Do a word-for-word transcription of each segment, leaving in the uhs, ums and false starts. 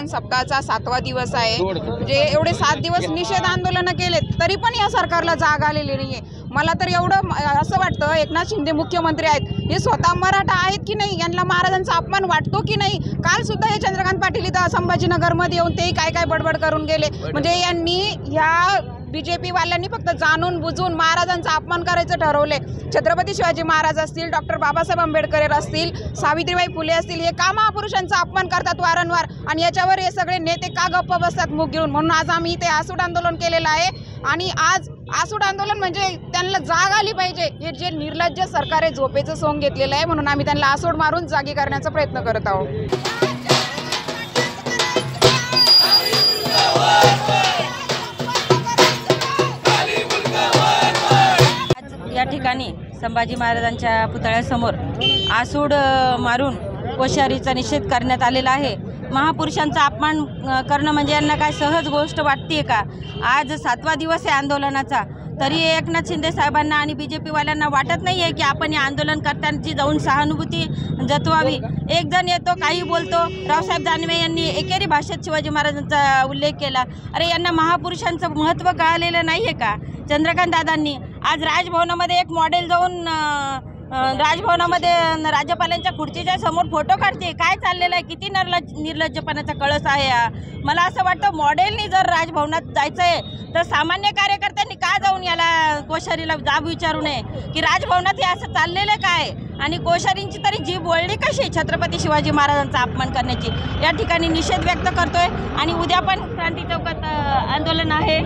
किसान सप्ताहाचा सातवा दिवस आहे। म्हणजे एवढे सात दिवस निषेध आंदोलन केले तरी पण या सरकारला जाग आलेली नाहीये। मला तर एवढं असं वाटतं एकनाथ शिंदे मुख्यमंत्री आहेत, हे स्वतः मराठा आहेत की नाही, यांना महाराजांचा अपमान वाटतो की नाही। काल सुद्धा हे चंद्रकांत पाटील इथं संभाजीनगरमध्ये येऊन तेही काय काय बडबड करून गेले। म्हणजे यांनी ह्या बीजेपी वाल्यांनी फक्त जाणून बुजून महाराजांचा अपमान करायचं ठरवले। छत्रपती शिवाजी महाराज असतील, डॉक्टर बाबासाहेब आंबेडकर असतील, सावित्रीबाई फुले असतील, हे का महापुरुषांचा अपमान करतात वारंवार आणि याच्यावर हे सगळे नेते का गप्प बसतात मुख घेऊन। म्हणून आज आम्ही इथे आसूड आंदोलन केलेलं आहे आणि आज आसूड आंदोलन म्हणजे त्यांना जाग आली पाहिजे। हे जे निर्लज्ज सरकार आहे झोपेचं सोंग घेतलेलं आहे, म्हणून आम्ही त्यांना आसूड मारून जागी करण्याचा प्रयत्न करत आहोत। या ठिकाणी संभाजी महाराजांच्या पुतळ्यासमोर आसूड मारून कोश्यारीचा निषेध करण्यात आलेला आहे। महापुरुषांचा अपमान करणं म्हणजे यांना काय सहज गोष्ट वाटते का? आज सातवा दिवस आहे आंदोलनाचा, तरी एकनाथ शिंदे साहेबांना आणि बी जे पीवाल्यांना वाटत नाही आहे की आपण या आंदोलन करतानाची जाऊन सहानुभूती जतवावी। एक जण येतो काही बोलतो। रावसाहेब दानवे यांनी एकेरी भाषेत शिवाजी महाराजांचा उल्लेख केला। अरे यांना महापुरुषांचं महत्त्व कळलेलं नाही आहे का? चंद्रकांत दादांनी आज राजभवनामध्ये एक मॉडेल जाऊन राजभवनामध्ये राज्यपालांच्या खुर्चीच्या समोर फोटो काढते। काय चाललेलं आहे? किती निर्लज्ज निर्लज्जपणाचा कळस आहे हा। मला असं वाटतं मॉडेलनी जर राजभवनात जायचं आहे तर सामान्य कार्यकर्त्यांनी का जाऊन याला कोश्यारीला जाब विचारू नये की राजभवनात हे असं चाललेलं काय आणि कोश्यारींची तरी जीभ वळली कशी छत्रपती शिवाजी महाराजांचा अपमान करण्याची। या ठिकाणी निषेध व्यक्त करतोय आणि उद्या पण क्रांती चौकात आंदोलन आहे।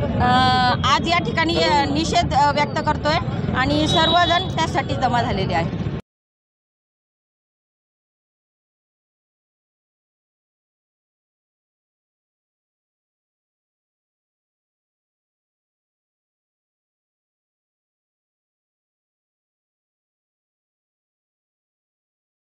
आज या ठिकाणी निषेध व्यक्त करतोय आणि सर्वजण त्यासाठी जमा झालेले आहेत।